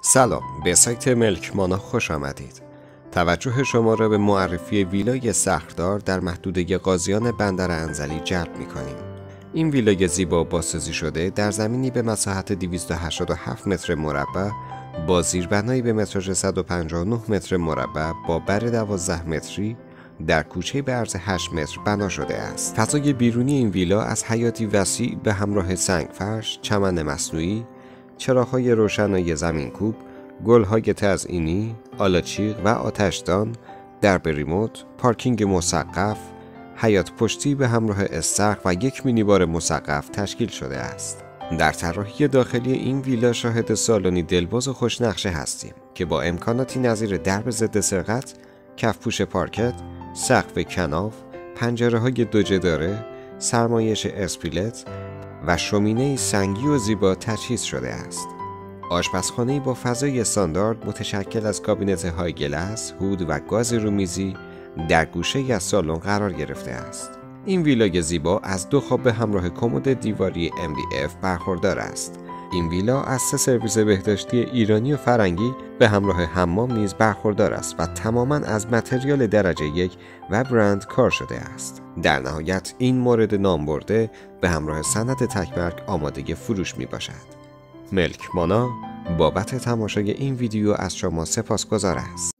سلام، به سایت ملک مانا خوش آمدید. توجه شما را به معرفی ویلای صخردار در محدوده قاضیان بندر انزلی جلب می‌کنیم. این ویلای زیبا بازسازی شده در زمینی به مساحت 287 متر مربع با زیربنایی به متراژ 159 متر مربع با بر 12 متری در کوچه به عرض 8 متر بنا شده است. فضای بیرونی این ویلا از حیاتی وسیع به همراه سنگفرش، چمن مصنوعی، چراغ‌های روشنایی زمینکوب، گل‌های تزئینی، آلاچیق و آتشدان، درب ریموت، پارکینگ مسقف، حیاط پشتی به همراه استخر و یک مینیبار مسقف تشکیل شده است. در طراحی داخلی این ویلا شاهد سالنی دلباز و خوشنقشه هستیم که با امکاناتی نظیر درب ضد سرقت، کفپوش پارکت، سقف کناف، پنجره‌های دو جداره، سرمایش اسپیلت و شومینه سنگی و زیبا تجهیز شده است. آشپزخانه‌ای با فضای استاندارد متشکل از کابینت های گلس، هود و گاز رومیزی در گوشه‌ای از سالن قرار گرفته است. این ویلای زیبا از 2 خواب به همراه کمد دیواری MDF برخوردار است. این ویلا از 3 سرویس بهداشتی ایرانی و فرنگی به همراه حمام نیز برخوردار است و تماماً از متریال درجه 1 و برند کار شده است. در نهایت این مورد نام برده به همراه سند تک‌مرگ آماده فروش می باشد. ملک مانا بابت تماشای این ویدیو از شما سپاسگزار است.